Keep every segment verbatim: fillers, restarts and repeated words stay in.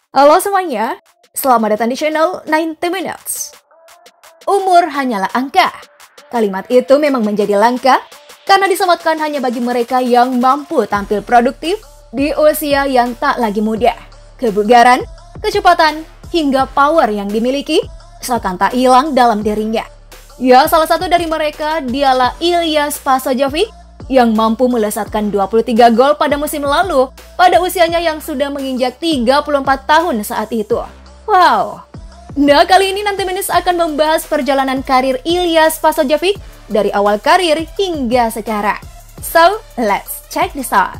Halo semuanya, selamat datang di channel sembilan puluh Minutes. Umur hanyalah angka. Kalimat itu memang menjadi langka karena disematkan hanya bagi mereka yang mampu tampil produktif di usia yang tak lagi muda. Kebugaran, kecepatan, hingga power yang dimiliki seakan tak hilang dalam dirinya. Ya, salah satu dari mereka dialah Ilyas Pasojevic yang mampu melesatkan dua puluh tiga gol pada musim lalu pada usianya yang sudah menginjak tiga puluh empat tahun saat itu. Wow. Nah, kali ini nanti Minutes akan membahas perjalanan karir Ilyas Pasojevic dari awal karir hingga sekarang. So, let's check this out.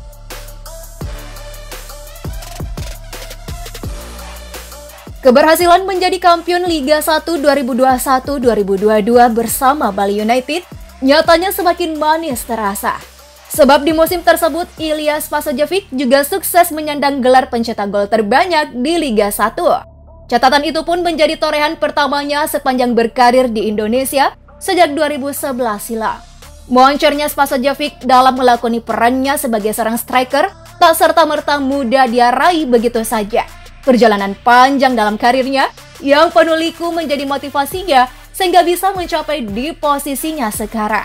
Keberhasilan menjadi kampiun Liga satu dua ribu dua puluh satu dua ribu dua puluh dua bersama Bali United nyatanya semakin manis terasa. Sebab di musim tersebut, Ilyas Pasojevic juga sukses menyandang gelar pencetak gol terbanyak di Liga satu. Catatan itu pun menjadi torehan pertamanya sepanjang berkarir di Indonesia sejak dua ribu sebelas silam. Moncernya Pasojevic dalam melakoni perannya sebagai seorang striker tak serta-merta mudah dia raih begitu saja. Perjalanan panjang dalam karirnya yang penuh liku menjadi motivasinya sehingga bisa mencapai di posisinya sekarang.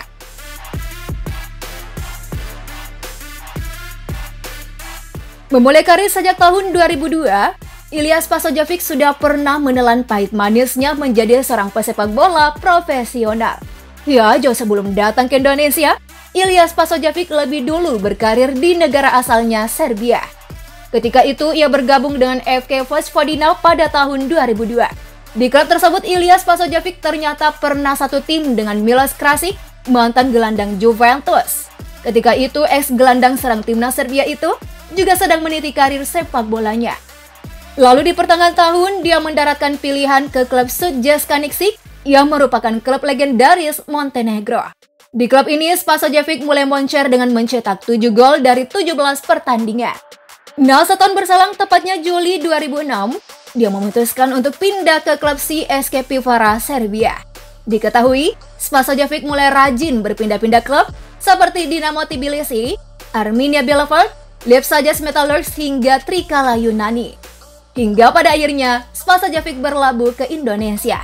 Memulai karir sejak tahun dua ribu dua, Ilyas Pasojevic sudah pernah menelan pahit manisnya menjadi seorang pesepak bola profesional. Ya, jauh sebelum datang ke Indonesia, Ilyas Pasojevic lebih dulu berkarir di negara asalnya, Serbia. Ketika itu, ia bergabung dengan F K Vojvodina pada tahun dua ribu dua. Di klub tersebut, Ilyas Pasojevic ternyata pernah satu tim dengan Milos Krasic, mantan gelandang Juventus. Ketika itu, ex-gelandang serang timnas Serbia itu juga sedang meniti karir sepak bolanya. Lalu di pertengahan tahun, dia mendaratkan pilihan ke klub Sudjeska Nikšić yang merupakan klub legendaris Montenegro. Di klub ini, Pasojevic mulai moncer dengan mencetak tujuh gol dari tujuh belas pertandingan. Nah, setahun berselang, tepatnya Juli dua ribu enam, dia memutuskan untuk pindah ke klub C S K A Pivara Serbia. Diketahui, Pasojevic mulai rajin berpindah-pindah klub seperti Dinamo Tbilisi, Arminia Bielefeld, Lefšajas Metalurgs hingga Trikala Yunani. Hingga pada akhirnya, Pasojevic berlabuh ke Indonesia.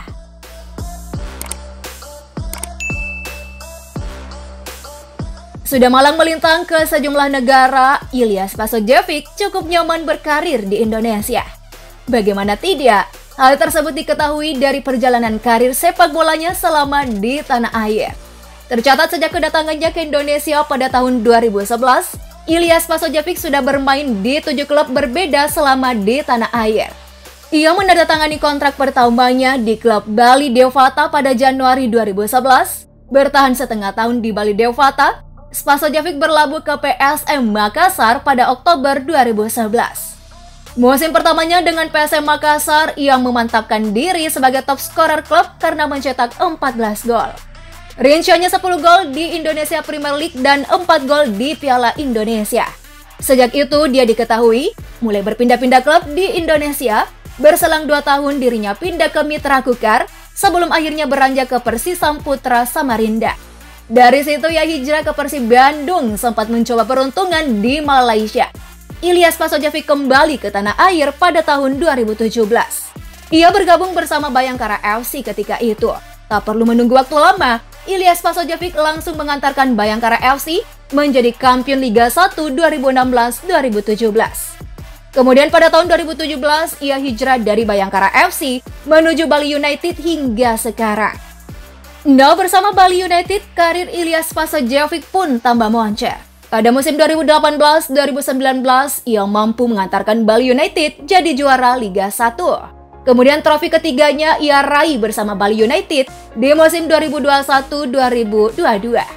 Sudah malang melintang ke sejumlah negara, Ilyas Pasojevic cukup nyaman berkarir di Indonesia. Bagaimana tidak, hal tersebut diketahui dari perjalanan karir sepak bolanya selama di tanah air. Tercatat sejak kedatangannya ke Indonesia pada tahun dua ribu sebelas, Ilyas Pasojevic sudah bermain di tujuh klub berbeda selama di tanah air. Ia menandatangani kontrak pertamanya di klub Bali Devata pada Januari dua ribu sebelas, bertahan setengah tahun di Bali Devata. Pasojevic berlabuh ke P S M Makassar pada Oktober dua ribu sebelas. Musim pertamanya dengan P S M Makassar, ia memantapkan diri sebagai top scorer klub karena mencetak empat belas gol. Rinciannya sepuluh gol di Indonesia Premier League dan empat gol di Piala Indonesia. Sejak itu dia diketahui mulai berpindah-pindah klub di Indonesia. Berselang dua tahun dirinya pindah ke Mitra Kukar sebelum akhirnya beranjak ke Persisam Putra Samarinda. Dari situ ia hijrah ke Persib Bandung, sempat mencoba peruntungan di Malaysia. Ilyas Pasojevic kembali ke tanah air pada tahun dua ribu tujuh belas. Ia bergabung bersama Bayangkara F C ketika itu. Tak perlu menunggu waktu lama, Ilyas Pasojevic langsung mengantarkan Bayangkara F C menjadi kampiun Liga satu dua ribu enam belas dua ribu tujuh belas. Kemudian pada tahun dua ribu tujuh belas, ia hijrah dari Bayangkara F C menuju Bali United hingga sekarang. Nah, bersama Bali United, karir Ilyas Pasojevic pun tambah moncer. Pada musim dua ribu delapan belas dua ribu sembilan belas, ia mampu mengantarkan Bali United jadi juara Liga satu. Kemudian trofi ketiganya ia raih bersama Bali United di musim dua ribu dua puluh satu dua ribu dua puluh dua.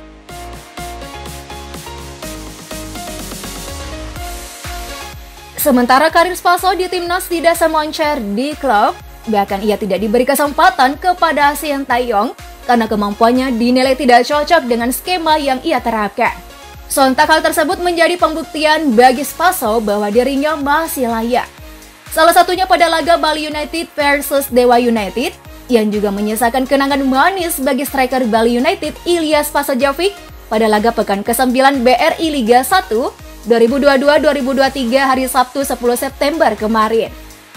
Sementara karir Paso di timnas tidak semoncer di klub, bahkan ia tidak diberi kesempatan kepada Sintayong karena kemampuannya dinilai tidak cocok dengan skema yang ia terapkan. Sontak hal tersebut menjadi pembuktian bagi Paso bahwa dirinya masih layak. Salah satunya pada laga Bali United versus Dewa United, yang juga menyisakan kenangan manis bagi striker Bali United Ilyas Pasojevic pada laga pekan kesembilan B R I Liga satu dua ribu dua puluh dua dua ribu dua puluh tiga hari Sabtu sepuluh September kemarin.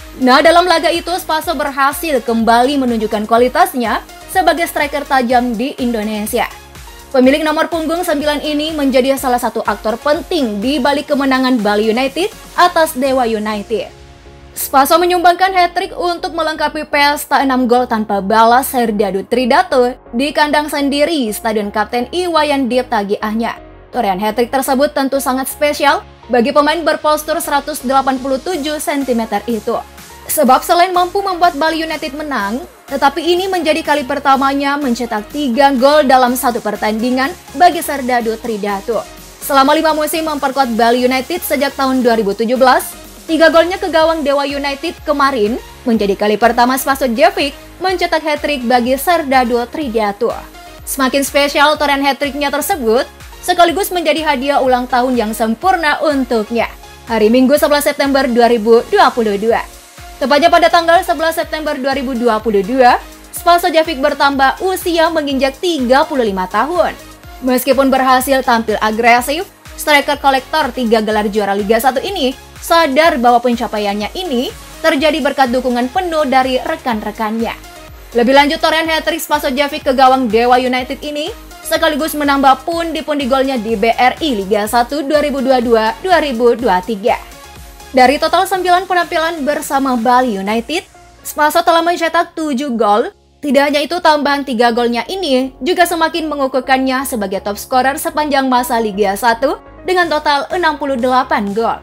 Nah, dalam laga itu Spaso berhasil kembali menunjukkan kualitasnya sebagai striker tajam di Indonesia. Pemilik nomor punggung sembilan ini menjadi salah satu aktor penting di balik kemenangan Bali United atas Dewa United. Spaso menyumbangkan hat-trick untuk melengkapi pesta enam gol tanpa balas Serdadu Tridato di kandang sendiri Stadion Kapten Iwayan Dipta Gianyar. Torehan hat-trick tersebut tentu sangat spesial bagi pemain berpostur seratus delapan puluh tujuh sentimeter itu. Sebab selain mampu membuat Bali United menang, tetapi ini menjadi kali pertamanya mencetak tiga gol dalam satu pertandingan bagi Serdadu Tridato. Selama lima musim memperkuat Bali United sejak tahun dua ribu tujuh belas, tiga golnya ke gawang Dewa United kemarin menjadi kali pertama Spaso Djevic mencetak hat-trick bagi Serdadu Tridato. Semakin spesial torehan hat-tricknya tersebut, sekaligus menjadi hadiah ulang tahun yang sempurna untuknya. Hari Minggu sebelas September dua ribu dua puluh dua. Tepatnya pada tanggal sebelas September dua ribu dua puluh dua, Spaso Djevic bertambah usia menginjak tiga puluh lima tahun. Meskipun berhasil tampil agresif, striker kolektor tiga gelar juara Liga satu ini sadar bahwa pencapaiannya ini terjadi berkat dukungan penuh dari rekan-rekannya. Lebih lanjut, torehan hat-trick Spaso Djevic ke gawang Dewa United ini sekaligus menambah pundi-pundi golnya di B R I Liga satu dua ribu dua puluh dua dua ribu dua puluh tiga. Dari total sembilan penampilan bersama Bali United, Spaso telah mencetak tujuh gol. Tidak hanya itu, tambahan tiga golnya ini juga semakin mengukuhkannya sebagai top scorer sepanjang masa Liga satu dengan total enam puluh delapan gol.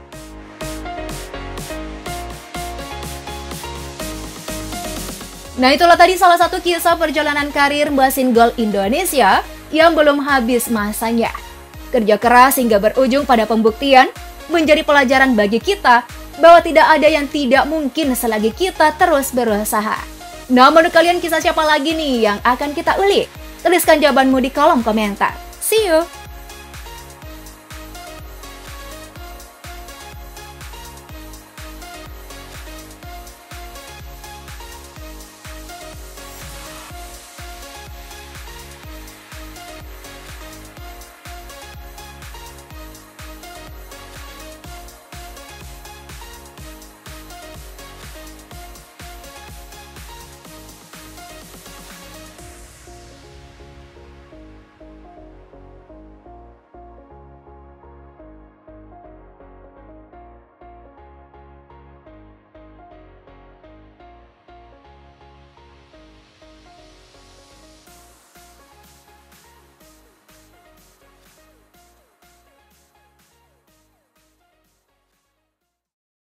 Nah, itulah tadi salah satu kisah perjalanan karir mesin gol Indonesia yang belum habis masanya. Kerja keras hingga berujung pada pembuktian menjadi pelajaran bagi kita bahwa tidak ada yang tidak mungkin selagi kita terus berusaha. Nah, menurut kalian kisah siapa lagi nih yang akan kita ulik? Tuliskan jawabanmu di kolom komentar. See you!